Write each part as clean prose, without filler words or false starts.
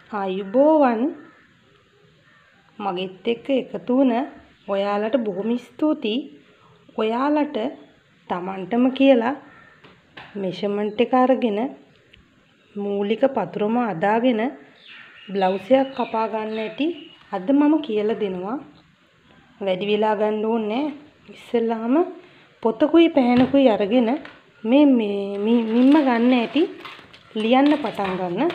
ආයුබෝවන් මගෙත් එක්ක එකතු වුණ ඔයාලට බොහොම ස්තුතියි. ඔයාලට Tamanටම කියලා මෙෂර්මන්ට් එක අරගෙන මූලික පතුරම අදාගෙන බ්ලවුස් එකක් කපා ගන්න ඇති අද මම කියලා දෙනවා. වැඩි වෙලා ගන්න ඕනේ නැහැ. ඉස්සෙල්ලාම පොතකුයි පැහැනකුයි අරගෙන මේ මිම්ම ගන්න ඇති ලියන්න පටන් ගන්න.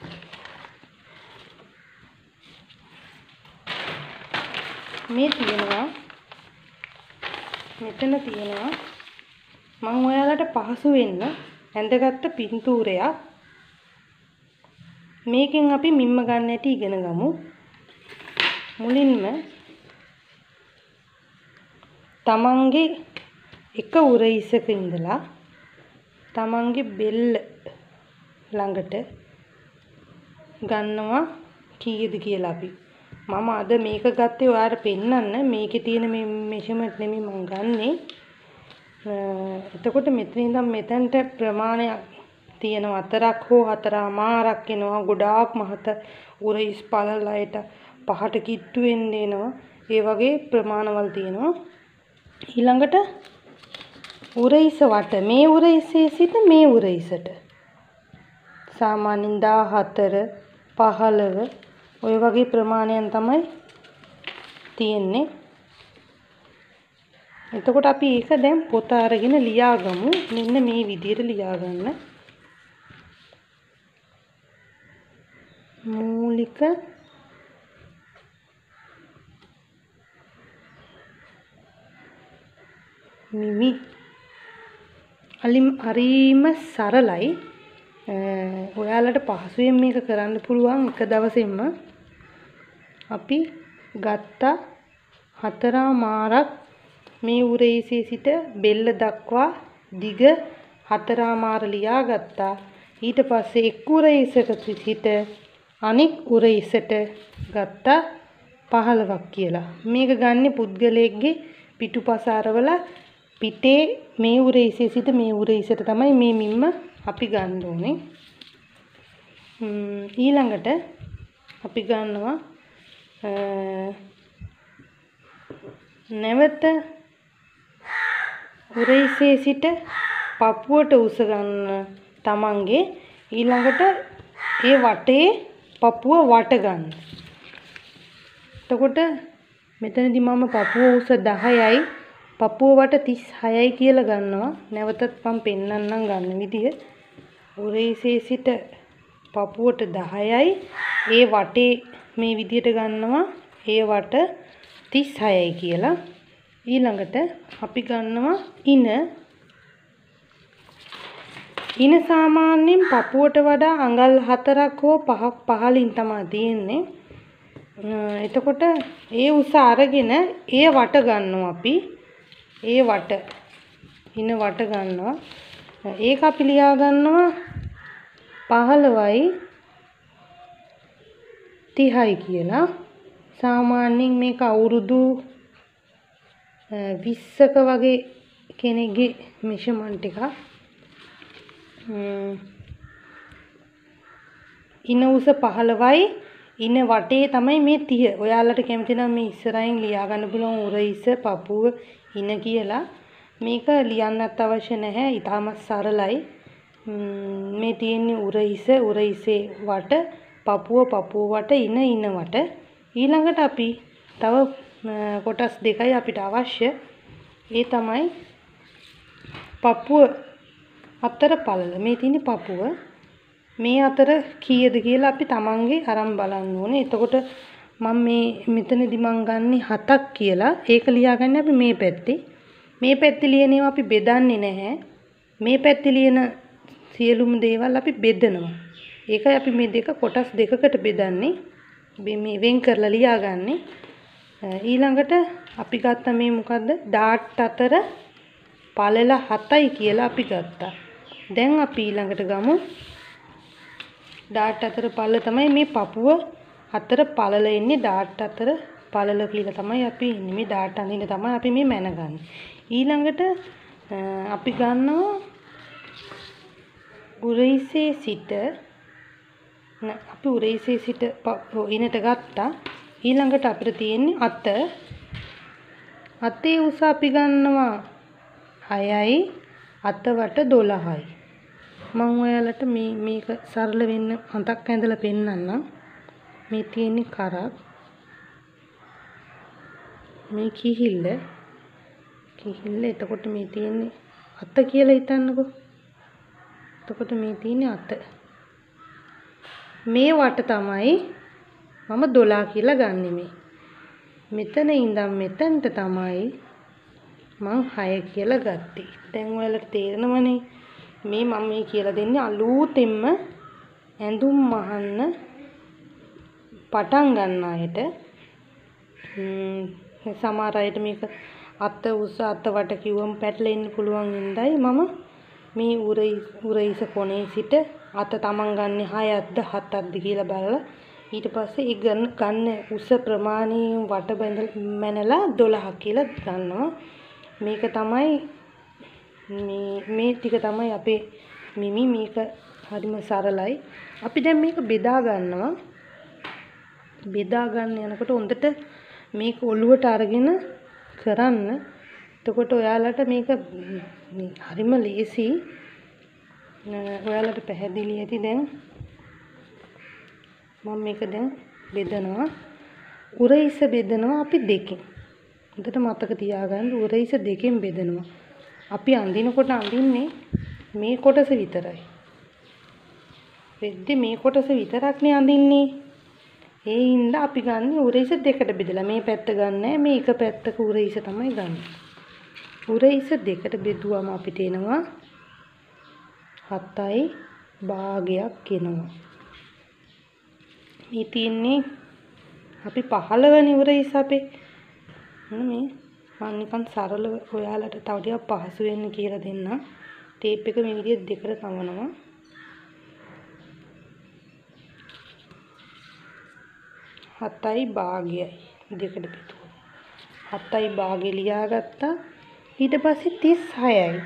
මේ තියෙනවා මෙතන තියෙනවා මම ඔයාලට පහසු වෙන්න ඇඳගත්ත පින්තූරයක්. මේකෙන් අපි මිම්ම ගන්න ඇති ඉගෙන ගමු. මුලින්ම තමන්ගේ එක උරහිසක ඉඳලා තමන්ගේ බෙල්ල ළඟට ගන්නවා කීයද කියලා අපි. මම අද මේක ගත්තේ ඔයාලට පෙන්නන්න. මේකේ තියෙන මේ මෙෂර්මන්ට් නෙමෙයි මම ගන්නෙ. එතකොට මෙතන ඉඳන් මෙතනට ප්‍රමාණයක් තියෙනවා 4ක් හෝ 4මාරක් එනවා. ගොඩාක් මහත උරහිස් පළලයට පහට කිට්ටු වෙන්න එනවා. ඒ වගේ ප්‍රමාණවල තියෙනවා. ඊළඟට උරහිස වට මේ උරහිසේ සිට මේ උරහිසට සාමාන්‍යයෙන් 14 15 ඔය වගේ ප්‍රමාණයන් තමයි තියෙන්නේ. එතකොට අපි ඒක දැන් පොත අරගෙන ලියාගමු. මෙන්න මේ විදිහට ලියාගන්න. මූලික මිමි හරිම සරලයි. ඔයාලට පහසුවෙන් මේක කරන්න පුළුවන් එක දවසෙම. අපි ගත්ත 4මාරක් මේ උරහිසේ සිට බෙල්ල දක්වා දිග 4මාර ලියා ගත්තා. ඊට පස්සේ එක් උරහිසක සිට අනෙක් උරහිසට ගත්තා 15ක් කියලා. මේක ගන්නේ පුද්ගලයෙක්ගේ පිටුපස අරවල පිටේ මේ උරහිසේ සිට මේ උරහිසට තමයි මේ මිම්ම අපි ගන්න ඕනේ. ඊළඟට අපි ගන්නවා නැවත උරහිසේ සිට පපුවට උස ගන්න තමන්ගේ. ඊළඟට ඒ වටේ පපුව වට ගන්න. එතකොට මෙතනදී මම පපුව උස 10යි පපුව වට 36යි කියලා ගන්නවා. නැවතත් මම පෙන්නන්නම් ගන්න විදිය. උරහිසේ සිට පපුවට 10යි ඒ වටේ මේ විදියට ගන්නවා. ඒ වට 36යි කියලා. ඊළඟට අපි ගන්නවා ඉන සාමාන්‍යයෙන් පපුවට වඩා අඟල් 4ක් හෝ 5ක් පහළින් තමයි තියෙන්නේ. එතකොට ඒ උස අරගෙන ඒ වට ගන්නවා අපි. ඒ වට ඉන වට ගන්නවා. ඒක අපි ලියා ගන්නවා 15යි 30යි කියලා. සාමාන්‍යයෙන් මේක අවුරුදු 20ක වගේ කෙනෙක්ගේ මෙෂර්මන්ට් එකක්. ඉන උස 15යි ඉන වටේ තමයි මේ 30. ඔයාලට කැමති නම් මේ ඉස්සරහින් ලියා ගන්න පුළුවන් උරහිස පපුව ඉන කියලා. මේක ලියන්නත් අවශ්‍ය නැහැ. ඉතාමත් සරලයි. මේ තියෙන්නේ උරහිසේ වට පපුව වට ඉන වට. ඊළඟට අපි තව කොටස් දෙකයි අපිට අවශ්‍ය. ඒ තමයි පපුව අතර පළල. මේ තියෙන්නේ පපුව. මේ අතර කීයද කියලා අපි තමන්ගේ අරන් බලන්න ඕනේ. එතකොට මම මෙතනදී මං ගන්නේ 7ක් කියලා. ඒක ලියාගන්නේ අපි මේ පැත්තේ. මේ පැත්තේ ලියන ඒවා අපි බෙදන්නේ නැහැ. මේ පැත්තේ ලියන සියලුම දේවල් අපි බෙදනවා. ඒකයි අපි මේ දෙක කොටස් දෙකකට බෙදන්නේ. මේ වෙන් කරලා ලියාගන්නේ. ඊළඟට අපි ගත්ත මේ මොකද්ද? ඩාට් අතර පළල 7යි කියලා අපි ගත්තා. දැන් අපි ඊළඟට ගමු. ඩාට් අතර පළල තමයි මේ පපුව අතර පළල එන්නේ. ඩාට් අතර පළල කියලා තමයි අපි ඉන්නේ. මේ ඩාට් අඳින්න තමයි අපි මේ මැනගන්නේ. ඊළඟට අපි ගන්නවා උරහිසේ සිට අපි උරහිසේ සිට ඉනට ගත්තා. ඊළඟට අපිට තියෙන්නේ අතේ උස අපි ගන්නවා 6යි අත වට 12යි. මම ඔයාලට මේක සරල වෙන්න හතක් ඇඳලා පෙන්නන්නම්. මේ තියෙන්නේ කරක්. මේ කිහිල්ල. එතකොට මේ තියෙන්නේ අත කියලා හිතන්නකෝ. එතකොට මේ තියෙන්නේ අත. මේ වට තමයි මම 12 කියලා ගන්නෙ මේ. මෙතන ඉඳන් මෙතනට තමයි මං 6 කියලා ගත්තේ. දැන් ඔයාලට තේරෙනවනේ මේ මම මේ කියලා දෙන්නේ අලුතෙන්ම ඇඳුම් මහන්න පටන් ගන්න අයට. සමහර අයට මේක අත උස අත වට කිව්වම පැටලෙන්න පුළුවන් හින්දායි මම මේ උරහිස කොනේ සිට අත තමන් ගන්න 6ක්ද 7ක්ද කියලා බලලා ඊට පස්සේ ඒ ගන්න උස ප්‍රමාණයෙන් වට මැනලා 12 කියලා ගන්නවා. මේක තමයි මේ ටික තමයි අපේ මිමි. මේක හරිම සරලයි. අපි දැන් මේක බෙදා ගන්නවා. බෙදා ගන්න යනකොට හොඳට මේක ඔළුවට අරගෙන කරන්න. එතකොට ඔයාලට මේක හරිම ලේසි. ඔයාලට පැහැදිලි ඇති. දැන් මම මේක දැන් බෙදනවා. උරහිස බෙදනවා අපි දෙකෙන්. හොඳට මතක තියාගන්න උරහිස දෙකෙන් බෙදනවා. අපි අඳිනකොට අඳින්නේ මේ කොටස විතරයි. වෙද්දි මේ කොටස විතරක්නේ අඳින්නේ. ඒ හින්දා අපි ගන්න උරහිස දෙකට බෙදලා මේ පැත්ත ගන්නෑ. මේ එක පැත්තක උරහිස තමයි ගන්න. උරහිස දෙකට බෙදුවම අපිට එනවා 7යි භාගයක් එනවා. මේ තියන්නේ අපි 15 වෙනි උරහිස අපේ. මේ මම නිකන් සරලව ඔයාලට තව ටිකක් පහසු වෙන්න කියලා දෙන්න. ටේප් එක මේ විදිහට දෙකට තවනවා. හතයි භාගයයි දෙකට බෙදුවා. 7යි භාගෙ ලියාගත්තා. ඊට පස්සේ 36යි.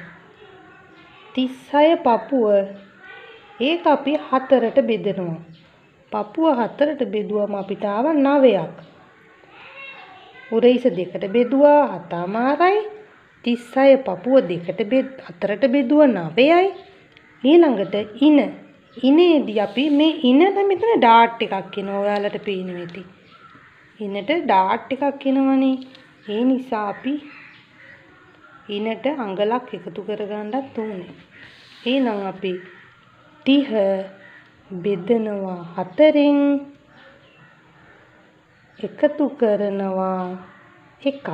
36 පපුව ඒක අපි 4ට බෙදනවා. පපුව 4ට බෙදුවම අපිට ආව 9ක්. උරහිස දෙකට බෙදුවා 7මාරයි. 36 පපුව දෙකට 4ට බෙදුවා 9යි. ඊළඟට ඉනේදී අපි මේ ඉනද මෙතන ඩාට් එකක් එනවා. ඔයාලට පේන්නේ නැති. ඉනට ඩාට් එකක් එනවනේ. ඒ නිසා අපි ඉනට අඟලක් එකතු කරගන්නත් ඕනේ. එහෙනම් අපි 30 බෙදනවා 4ෙන් එකතු කරනවා 1ක්.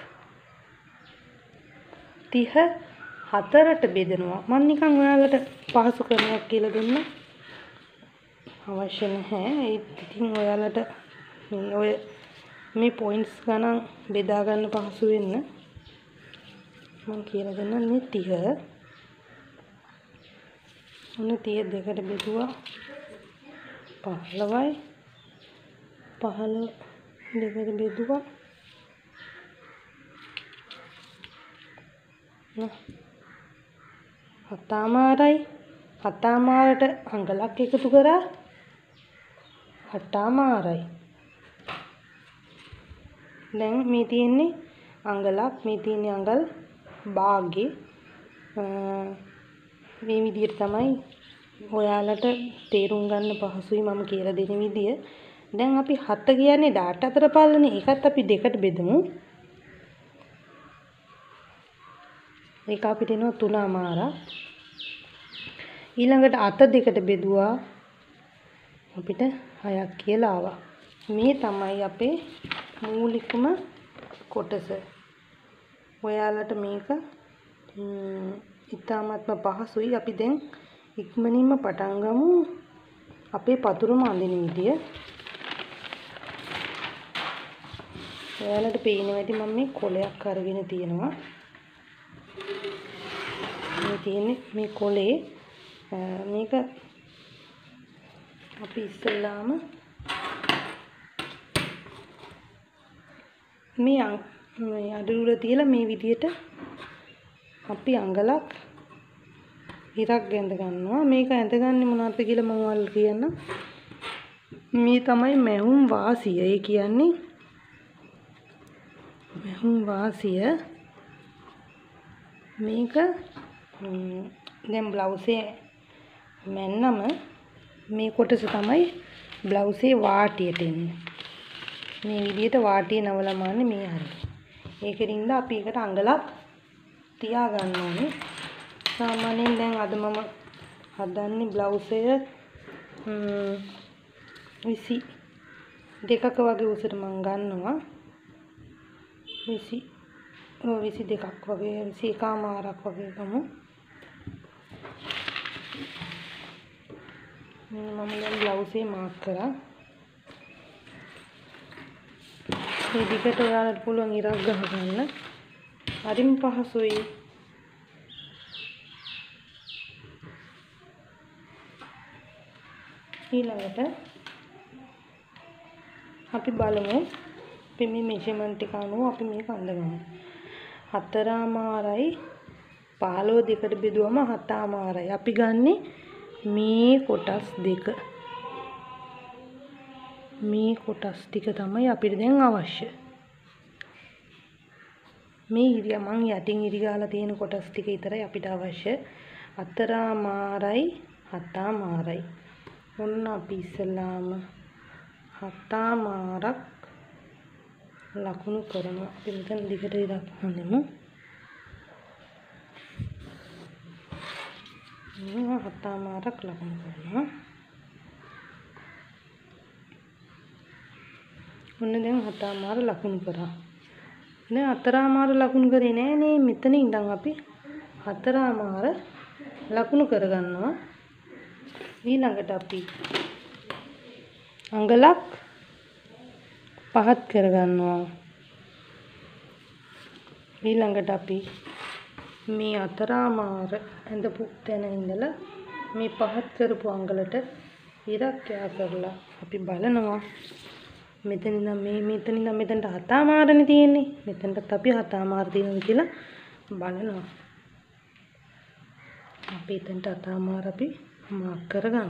30 4ට බෙදනවා. මම නිකන් ඔයාලට පහසු කරනවක් කියලා දුන්න. අවශ්‍ය නැහැ. ඉතින් ඔයාලට මේ පොයින්ට්ස් ගණන් බෙදා ගන්න පහසු වෙන්න මම කියලා දෙන්නම්. මේ 30 දෙකට බෙදුවා 15යි. 15 දෙකට බෙදුවා 7මාරයි. 7මාරට අඟලක් එකතු කරා 8මාරයි. දැන් මේ තියෙන්නේ අඟලක්. මේ තියෙන්නේ අඟල් භාගෙ. මේ විදිහට තමයි ඔයාලට තේරුම් ගන්න පහසුයි මම කියලා දෙන විදිය. දැන් අපි 7 කියන්නේ ඩාට් 4 පාලනේ. ඒකත් අපි දෙකට බෙදමු. ඒක අපිට එනවා 3මාරක්. ඊළඟට අත දෙකට බෙදුවා අපිට 6ක් කියලා ආවා. මේ තමයි අපේ මූලිකම කොටස. ඔයාලට මේක ඉතාමත්ම පහසුයි. අපි දැන් ඉක්මනින්ම පටන් ගමු අපේ පතුරුම අඳින විදිය. ඔයාලට පේනවා ඇති මම මේ කොලයක් අරගෙන තියෙනවා. මේ තියෙන්නේ මේ කොලේ මේක අපි ඉස්සෙල්ලාම මේ අඩුර තියලා මේ විදියට අපි අඟලක් ඉරක් ඇඳ ගන්නවා. මේක ඇඳගන්නේ මොනවද කියලා මම ඔයාලට කියන්නම්. මේ තමයි මැහුම් වාසිය. ඒ කියන්නේ මැහුම් වාසිය. මේක දැන් බ්ලවුසේ මැන්නම මේ කොටස තමයි බ්ලවුසේ වාටියට එන්නේ. මේ විදිහට වාටිය නවලමාන්නේ මේ හරිය. ඒකෙන්ද අපි එකට අඟලක් තියා ගන්න ඕනේ. සාමාන්‍යයෙන් දැන් අද මම හදන්නේ බ්ලවුසය 22ක වගේ උසට මම ගන්නවා. 22ක් වගේ 21මාරක් වගේ ගමු. මම දැන් බ්ලවුසේ මාක් කරා. මේ දිගට ඔයාලට පුළුවන් ඉරක් ගහ ගන්න. හරිම පහසුයි. ඊළඟට අපි බලමු අපි මේ මෙෂර්මන්ට් එක අනුව අපි මේක අඳගමු. 4මාරයි 15 දෙකට බෙදුවම 7මාරයි. අපි ගන්නෙ මේ කොටස් දෙක. මේ කොටස් ටික තමයි අපිට දැන් අවශ්‍ය. මේ ඉරිය මං යටින් ඉරි ගාලා තියෙන කොටස් ටික විතරයි අපිට අවශ්‍ය. 4මාරයි 7මාරයි. ඔන්න අපි ඉස්සලාම 7මාරක් ලකුණු කරනවා. අපි මෙතන දිගට ඉරක් හඳමු. 7මාරක් ලකුණු කරනවා. ඔන්න දැන් 7මාර ලකුණු කරා. දැන් 4මාර ලකුණු කරේ නෑනේ. මෙතන ඉඳන් අපි 4මාර ලකුණු කරගන්නවා. ඊළඟට අපි අඟලක් පහත් කරගන්නවා. ඊළඟට අපි මේ 4මාර ඇඳපු තැන ඉඳලා මේ පහත් කරපු අඟලට ඉරක් යා කරලා අපි බලනවා. මෙතන ඉඳන් මෙතනට 7මාරනේ තියෙන්නේ. මෙතනටත් අපි 7මාර තියෙනවා කියලා බලනවා. අපි එතනට 7මාර අපි මාක් කරගන්න.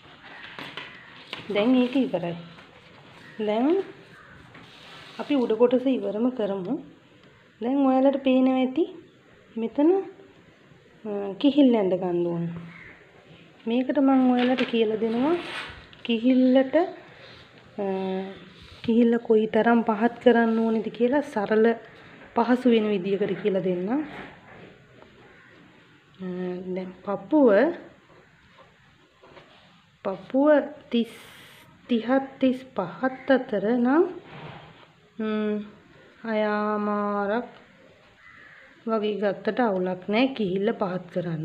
දැන් ඒක ඉවරයි. දැන් අපි උඩ කොටස ඉවරම කරමු. දැන් ඔයාලට පේනවා ඇති මෙතන කිහිල්ල ඇඳ ගන්න ඕන. මේකට මම ඔයාලට කියලා දෙනවා කිහිල්ල කොයිතරම් පහත් කරන්න ඕනේද කියලා සරල පහසු වෙන විදියකට කියලා දෙන්න. දැන් පපුව 30 35 අතර නම් 6මාරක් වගේ ගත්තට අවුලක් නැහැ. කිහිල්ල පහත් කරන්න.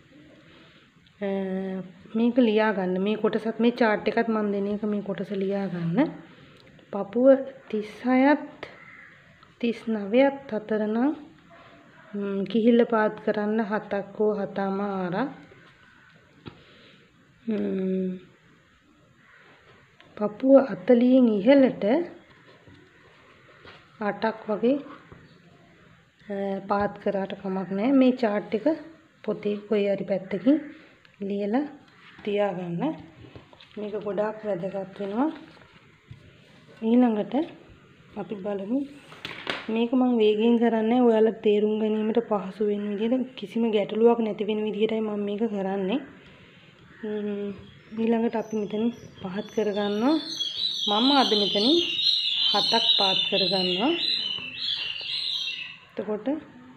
මේක ලියා ගන්න. මේ කොටසත් මේ chart එකත් මම දෙන එක මේ කොටස ලියා ගන්න. පපුව 36ත් 39ත් අතර නම් කිහිල්ල පහත් කරන්න 7ක් හෝ 7මාරක්. පපුව 40න් ඉහළට 8ක් වගේ පාත් කරාට කමක් නැහැ. මේ chart එක පොතේ කොයි හරි පැත්තකින් ලියලා තියාගන්න. මේක ගොඩාක් වැදගත් වෙනවා. ඊළඟට අපි බලමු. මේක මම වේගයෙන් කරන්නේ ඔයාලා තේරුම් ගැනීමට පහසු වෙන විදිහට කිසිම ගැටලුවක් නැති වෙන විදිහටයි මම මේක කරන්නේ. ඊළඟට අපි මෙතන පහත් කරගන්නවා. මම අද මෙතනින් 7ක් පාත් කරගන්නවා. එතකොට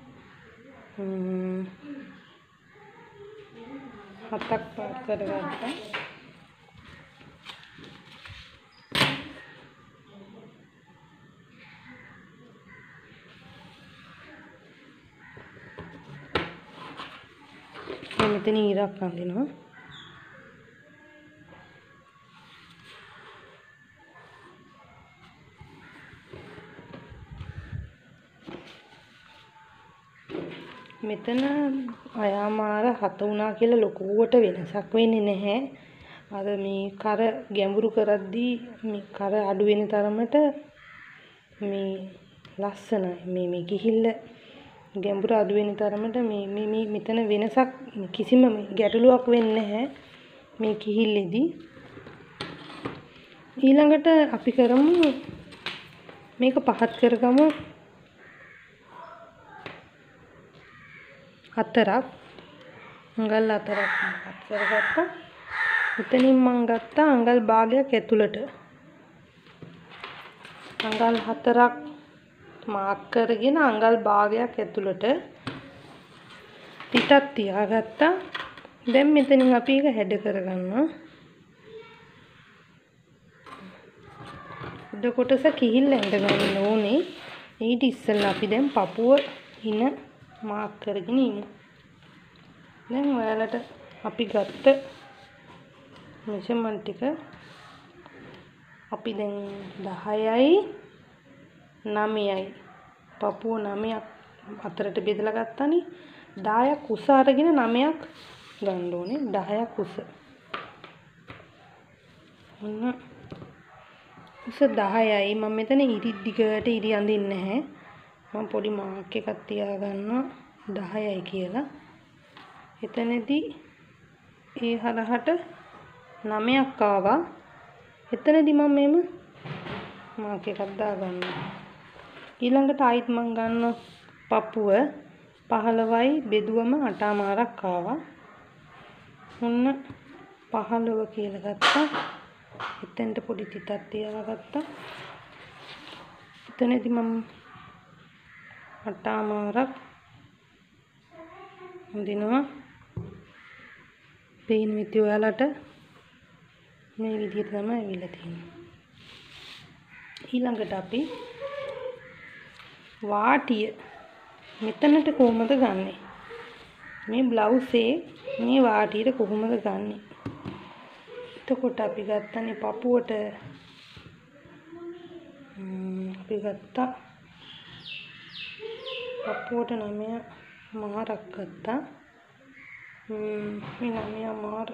7ක් පාත් කරගත්තා. මෙතන ඉරක් අඳිනවා. මෙතන අයාමාර 7 වුණා කියලා ලොකුවට වෙනසක් වෙන්නේ නැහැ. අර මේ කර ගැඹුරු කරද්දී මේ කර අඩු වෙන තරමට මේ ලස්සනයි. මේ කිහිල්ල ගැඹුර අඩු වෙන තරමට මේ මෙතන වෙනසක් කිසිම ගැටලුවක් වෙන්නේ නැහැ මේ කිහිල්ලේදී. ඊළඟට අපි කරමු මේක පහත් කරගමු 4ක් අඟල් 4ක් පහත් කරගත්තා. එතනින් මම ගත්තා අඟල් භාගයක් ඇතුළට අඟල් 4ක් මාක් කරගෙන අඟල් භාගයක් ඇතුළට පිටක් තියාගත්තා. දැන් මෙතනින් අපි ඒක හැඩ කරගන්නවා. උඩ කොටස කිහිල්ල ඇඳ ගන්න ඕනේ. ඊට ඉස්සෙල්ලා අපි දැන් පපුව ඉන මාක් කරගෙන ඉමු. දැන් ඔයාලට අපි ගත්ත මෙෂර්මන්ට් ටික අපි දැන් 10යි 9යි පපුව 9ක් අතරට බෙදලා ගත්තානේ. 10ක් උස අරගෙන 9ක් ගන්න ඕනේ. 10ක් උස. ඔන්න උස 10යි. මම මෙතන ඉරි දිගට ඉරි අඳින්නේ නැහැ. මම පොඩි මාක් එකක් තියාගන්නවා 10යි කියලා. එතනදී ඒ හරහට 9ක් ආවා. එතනදී මම මෙහෙම මාක් එකක් දාගන්නවා. ඊළඟට ආයිත් මම ගන්න පපුව 15යි බෙදුවම 8මාරක් ආවා. ඔන්න 15 කියලා ගත්තා. එතෙන්ට පොඩි තිතක් තියාගත්තා. එතනදී මම 8මාරක් හඳිනවා. පේන විදිය ඔයාලට මේ විදිහට තමයි ඇවිල්ලා තියෙන්නේ. ඊළඟට අපි වාටිය මෙතනට කොහොමද ගන්නෙ? මේ බ්ලවුසේ මේ වාටියට කොහොමද ගන්නෙ? එතකොට අපි ගත්තනේ පපුවට අපි ගත්තා පපුවට 9 මාරක් ගත්තා. මේ 9 මාර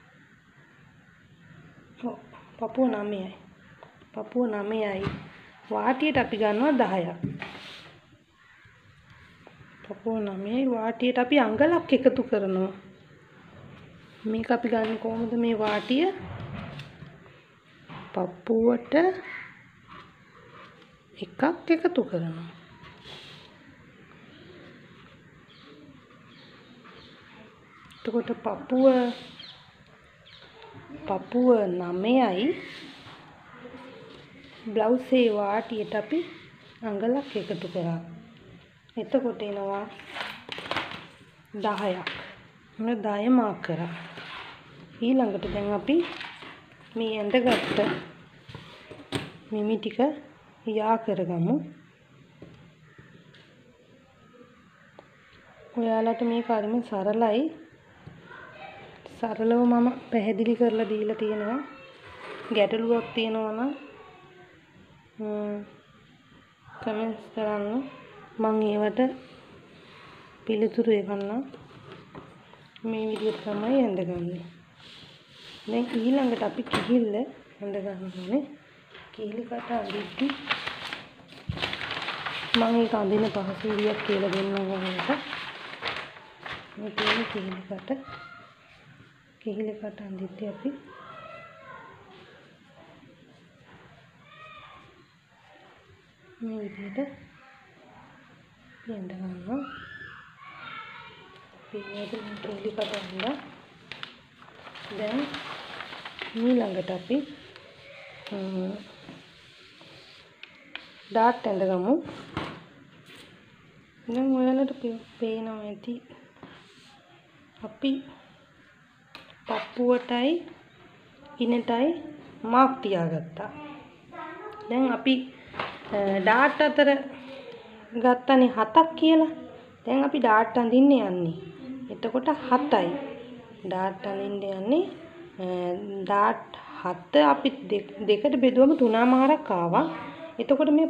පපුව 9යි. පපුව 9යි. වාටියට අපි ගන්නවා 10ක්. පපුව 9යි වාටියට අපි අඟලක් එකතු කරනවා. මේක අපි ගන්න කොහොමද මේ වාටිය? පපුවට එකක් එකතු කරනවා. එතකොට පපුව 9යි බ්ලවුසේ වාටියට අපි අඟලක් එකතු කරා. එතකොට එනවා 10ක්. මම 10 මාක් කරා. ඊළඟට දැන් අපි මේ ඇඳගත්ත මිමි ටික යා කරගමු. ඔයාලට මේ කාර්යම සරලයි. සරලව මම පැහැදිලි කරලා දීලා තියෙනවා. ගැටලුවක් තියෙනවා නම් කමෙන්ට්ස් කරන්න. මම ඒවට පිළිතුරු එවන්නම්. මේ විදිහට තමයි ඇඳගන්නේ. දැන් ඊළඟට අපි කිහිල්ල ඇඳ ගන්න ඕනේ. කිහිලි කට අඳිද්දි මම ඒක අඳින පහසු විදියක් කියලා දෙන්නම් ඔයාලට. මේ තියෙන කිහිලි කට අඳිද්දි අපි මේ විදිහට ඇඳ ගන්නවා. පිළිවෙලට කිහිලි කට අඳලා දැන් ඊළඟට අපි ඩාට් ඇඳගමු. දැන් ඔයාලට පේනවා ඇති අපි පපුවටයි ඉනටයි මාක් තියාගත්තා. දැන් අපි ඩාට් අතර ගත්තනේ 7ක් කියලා. දැන් අපි ඩාට් අඳින්න යන්නේ. එතකොට 7යි. ඩාට් අඳින්න යන්නේ ඩාට් 7 අපි දෙකට බෙදුවම 3මාරක් ආවා. එතකොට මේ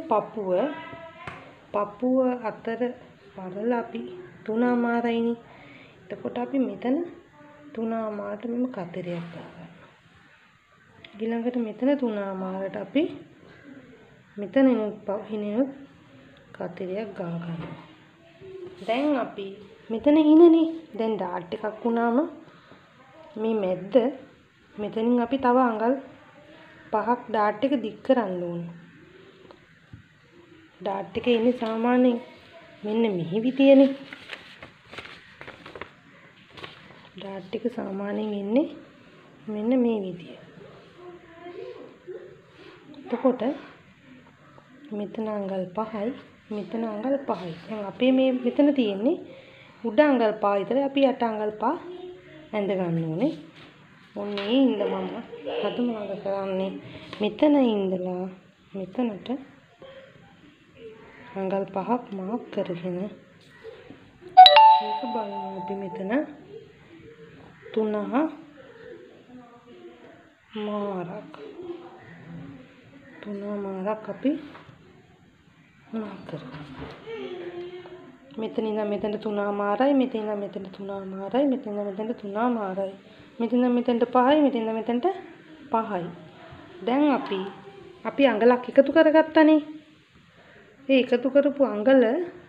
පපුව අතර බලලා අපි 3මාරයිනේ. එතකොට අපි මෙතන 3මාරට මෙම කතරයක් දාගන්නවා. ඊළඟට මෙතන 3මාරට අපි මෙතන ඉනුත් කතරයක් ගා ගන්නවා. දැන් අපි මෙතන ඉනනේ. දැන් ඩාට් එකක් වුණාම මේ මැද්ද මෙතනින් අපි තව අඟල් 5ක් ඩාට් එක දික් කරන්න ඕන. ඩාට් එක ඉන්නේ සාමාන්‍යයෙන් මෙන්න මෙහි විදියනේ. ඩාට් එක සාමාන්‍යයෙන් ඉන්නේ මෙන්න මේ විදිය. එතකොට මෙතන අඟල් 5යි මෙතන අඟල් 5යි. දැන් අපේ මේ මෙතන තියෙන්නේ උඩ අඟල් 5 විතරයි. අපි යට අඟල් 5 ඇඳ ගන්න ඕනේ. ඔන්න ඒ ඉඳලා මම අද මොනවද කරන්නේ? මෙතන ඉඳලා මෙතනට අඟල් 5ක් මාක් කරගෙන මේක බලමු. අපි මෙතන 3 මාරක් අපි මාක් කරගන්න. මෙතන ඉඳන් මෙතනට 3 මාරයි, මෙතන ඉඳන් මෙතනට 3 මාරයි, මෙතන ඉඳන් මෙතනට 3 මාරයි, මෙතන ඉඳන් මෙතනට 5යි, මෙතන ඉඳන් මෙතනට 5යි. දැන් අපි අඟලක් එකතු කරගත්තනේ. ඒ එකතු කරපු අඟල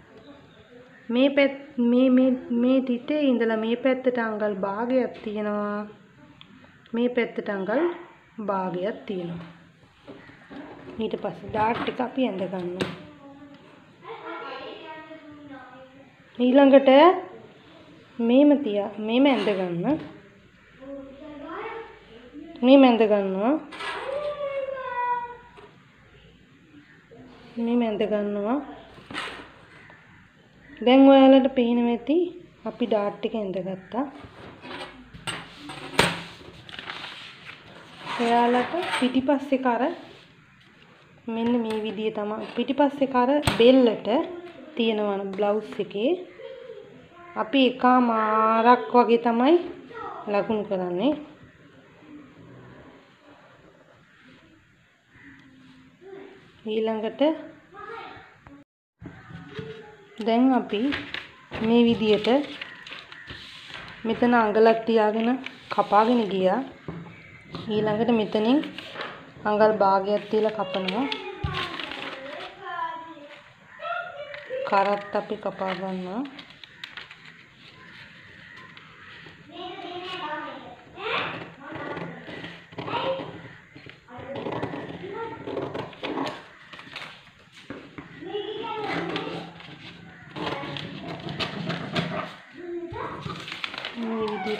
මේ තිතේ ඉඳලා මේ පැත්තට අඟල් භාගයක් තියෙනවා. මේ පැත්තට අඟල් භාගයක් තියෙනවා. ඊට පස්සේ ඩාට් එක අපි ඇඳ ගන්නවා. ඊළඟට මේම ඇඳ ගන්න. මේම ඇඳ ගන්නවා. මේම ඇඳ ගන්නවා. දැන් ඔයාලට පේනවා ඇති අපි ඩාට් එක ඇඳගත්තා. ඔයාලට පිටිපස්සේ කර මෙන්න මේ විදිය තමයි. පිටිපස්සේ කර බෙල්ලට තියෙනවා බ්ලවුස් එකේ අපි එකමාරක් වගේ තමයි ලකුණු කරන්නේ. ඊළඟට දැන් අපි මේ විදියට මෙතන අඟලක් තියාගෙන කපාගෙන ගියා. ඊළඟට මෙතනින් අඟල් භාගයක් තියලා කපනවා. කරත් අපි කපා ගන්නවා. මේ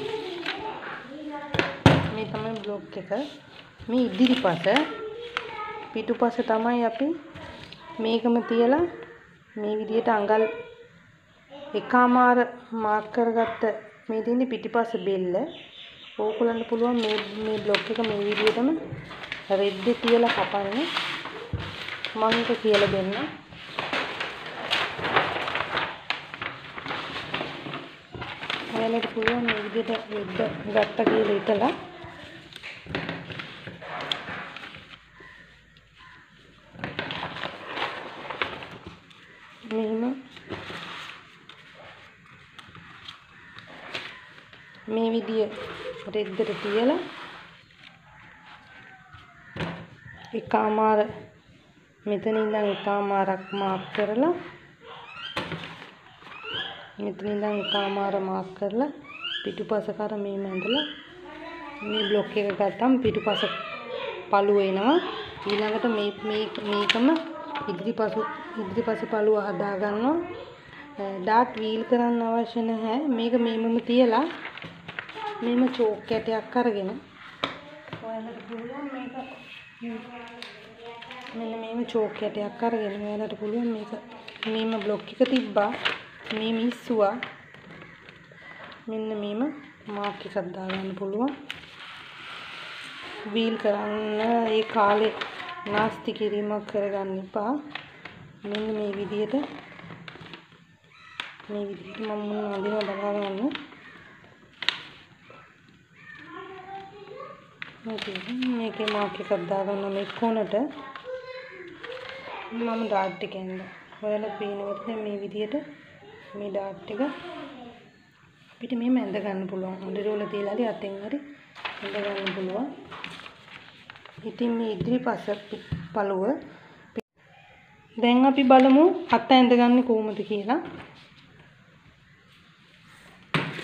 තමයි බ්ලොක් එක. මේ ඉදිරිපස පිටුපස තමයි අපි මේකම තියලා මේ විදියට අඟල් එකමාර මාක් කරගත්ත මේ තියෙන්නේ පිටිපස්ස බෙල්ල. ඕගොල්ලන්ට පුළුවන් මේ බ්ලොක් එක මේ විදියටම රෙඩ් තියලා කපන්න. මම ඒක කියලා දෙන්න. ඔයාලට පුළුවන් මේ විදියට රෙඩ් ගත්ත කියලා හිතලා මෙහෙම මේ විදිය රෙද්දට තියලා එකමාර මෙතන ඉඳන් එකමාරක් මාක් කරලා මෙතන ඉඳන් එකමාර මාක් කරලා පිටුපස කර මෙහෙම ඇඳලා මේ බ්ලොක් එක ගත්තම පිටුපස පළුව එනවා. ඊළඟට මේකම ඉදිරිපස පළුව හදා ගන්නවා. ඩාට් වීල් කරන්න අවශ්‍ය නැහැ. මේක මෙහෙමම තියලා මෙහෙම චෝක් කැටයක් අරගෙන ඔයාලට පුළුවන් මේක මෙන්න මෙහෙම චෝක් කැටයක් අරගෙන ඔයාලට පුළුවන් මේක මෙහෙම බ්ලොක් එක තිබ්බා මේ මිස්සුවා මෙන්න මෙහෙම මාක් එකක් දාගන්න පුළුවන්. වීල් කරන්න ඒ කාලේ නාස්ති කිරීමක් කරගන්න එපා. මෙන්න මේ විදියට මම අඳිනවා බලා ගන්න. මේකේ මාක් එකක් දාගන්න මේ කොනට මම ඩාට් එක ඇඳලා. ඔයාලා පේනවත් මේ විදියට මේ ඩාට් එක අපිට මෙහෙම ඇඳ ගන්න පුළුවන්. අඬරෝල තියලා හරි අතෙන් හරි ඇඳ ගන්න පුළුවන්. ඉතින් මේ ඉදිරිපස පළුව දැන් අපි බලමු අත ඇඳගන්නේ කොහොමද කියලා.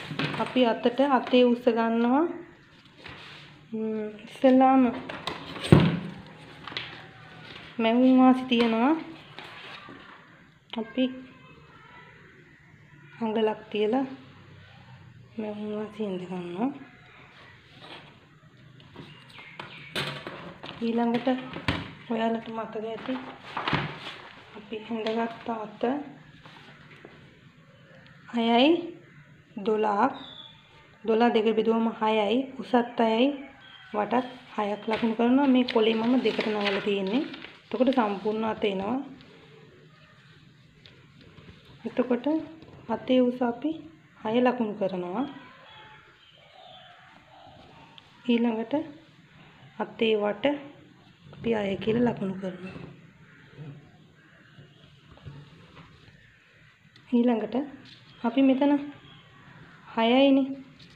අපි අතේ උස්ස ගන්නවා. ඉස්සෙල්ලාම මැවුම් වාසි තියනවා. අපි අඟලක් තියලා මැවුම් වාසි ඉඳ ගන්නවා. ඊළඟට ඔයාලට මතක ඇති අපි හඳගත්ත අත 6යි 12ක් 12 දෙක බෙදුවම 6යි උසත් 6යි වටත් 6ක් ලකුණු කරනවා. මේ කොලේ මම දෙකට නවලා තියෙන්නේ. එතකොට සම්පූර්ණ අත එනවා. එතකොට අතේ උස අපි 6 ලකුණු කරනවා. ඊළඟට අතේ වට අපි 6 කියලා ලකුණු කරනවා. ඊළඟට අපි මෙතන 6යිනේ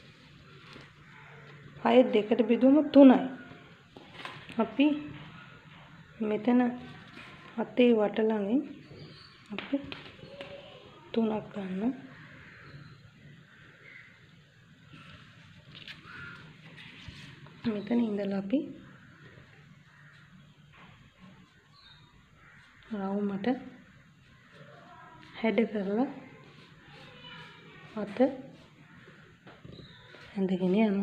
6 දෙකට බෙදුවම 3යි. අපි මෙතන අතේ වට ළඟින් අපි 3ක් ගන්න. මෙතන ඉඳලා අපි රවුමට හැඩ කරලා අත ඇඳගෙන යනවා.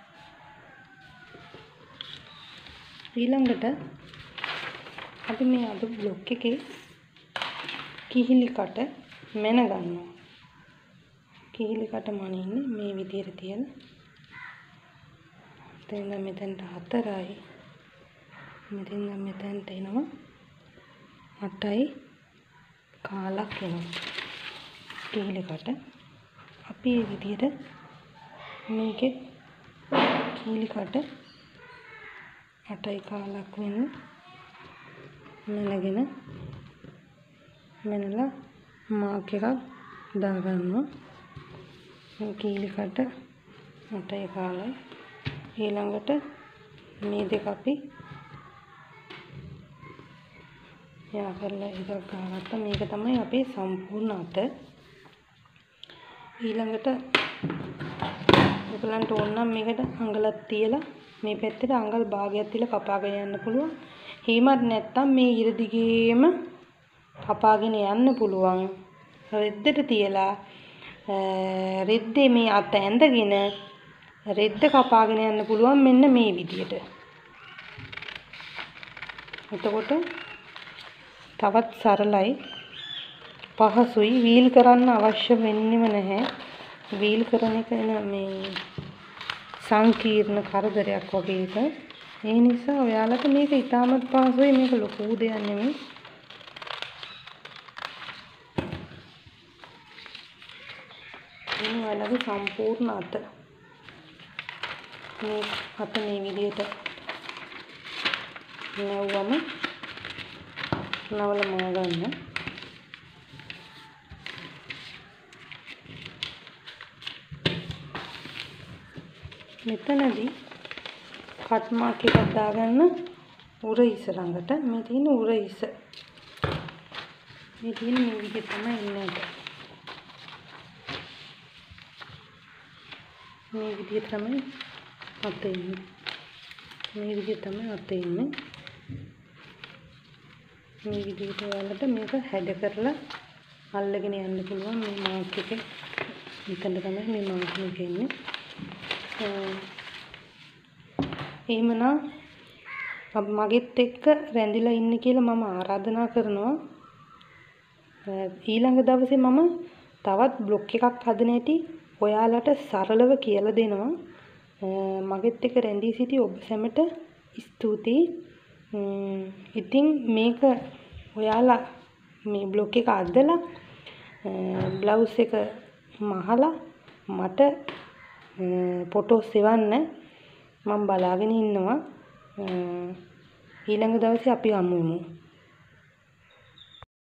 ඊළඟට අපි මේ අද බ්ලොක් එකේ කිහිලි කට මැන ගන්නවා. කිහිලි කට මනින්නේ මේ විදිහට තියලා මෙතෙන්ට 4යි මෙතෙන්ට එනවා 8යි කාලක් එනවා. කිහිලි කට අපි මේ විදිහට මේකේ කිහිලි කට 8යි කාලක් වෙන මැනලා මාක් එකක් දා ගන්නවා. මේ කිහිලි කට 8යි කාලයි. ඊළඟට මේ දෙක අපි යා කරලා එකක් ගන්නවා. මේක තමයි අපේ සම්පූර්ණ අත. ඊළඟට ඔයගලන්ට ඕන නම් මේකට අඟලක් තියලා මේ පැත්තට අඟල් භාගයක් තියලා කපාගෙන යන්න පුළුවන්. එහෙමත් නැත්නම් මේ ඉර දිගේම කපාගෙන යන්න පුළුවන්. රෙද්දට තියලා රෙද්දේ මේ අත ඇඳගෙන රෙද්ද කපාගෙන යන්න පුළුවන් මෙන්න මේ විදියට. එතකොට තවත් සරලයි පහසුයි. වීල් කරන්න අවශ්‍ය වෙන්නේම නැහැ. වීල් කරන එක මේ සංකීර්ණ කරදරයක් වගේ එක. ඒ නිසා ඔයාලට මේක ඉතාමත් පහසුයි. මේක ලොකු දෙයක් නෙමෙයි. මේ ඔයාලගේ සම්පූර්ණ අත මේ අත මේ විදිහට නැවුවම නවල මා ගන්න. මෙතනදී කට් මාක් එකක් දාගන්න උර ඉස ළඟට. මේ තියෙන උර ඉස මේ තියෙන මේ විදිහට තමයි එන්නේ. මේ විදිහට තමයි අත එන්නේ. මේ විදිහට තමයි අත එන්නේ. මේ විදිහට ඔයාලට මේක හැඩ කරලා අල්ලගෙන යන්න පුළුවන්. මේ මාක් එකේ මෙතන තමයි මේ මාක් එක එන්නේ. එහෙමනම් මගෙත් එක්ක රැඳිලා ඉන්න කියලා මම ආරාධනා කරනවා. ඊළඟ දවසේ මම තවත් බ්ලොක් එකක් හදන හැටි ඔයාලට සරලව කියලා දෙනවා. මගෙත් එක්ක රැඳී සිටි ඔබ සැමට ස්තුතියි. ඉතින් මේක ඔයාලා මේ බ්ලොක් එක අදලා බ්ලවුස් එක මහලා මට ෆොටෝස් එවන්න මම බලාගෙන ඉන්නවා. ඊළඟ දවසේ අපි හමු වෙමු.